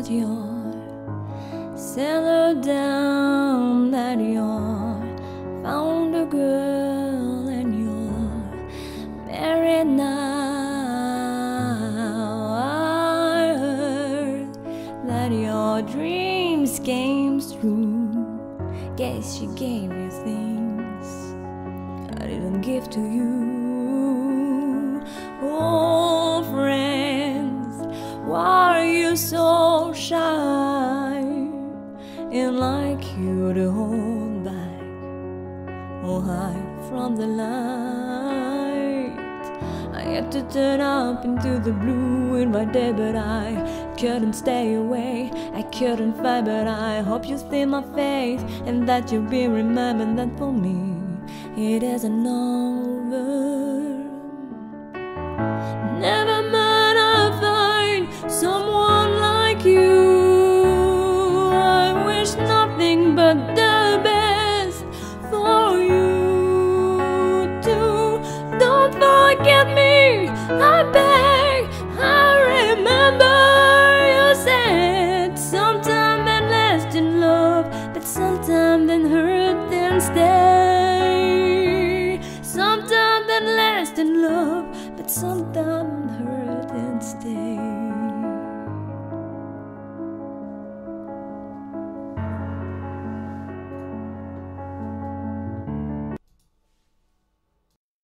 that you're settled down, that you're found a girl and you're married now. I heard that your dreams came true. Guess she gave you things I didn't give to you. Oh, friends, why are you so shy and like you to hold back or hide from the light? I had to turn up into the blue in my day, but I couldn't stay away. I couldn't fight, but I hope you see my face and that you'll be remembered that for me it isn't over. Never mind, I'll find someone like you. I wish nothing but the best for you too. Don't forget me, I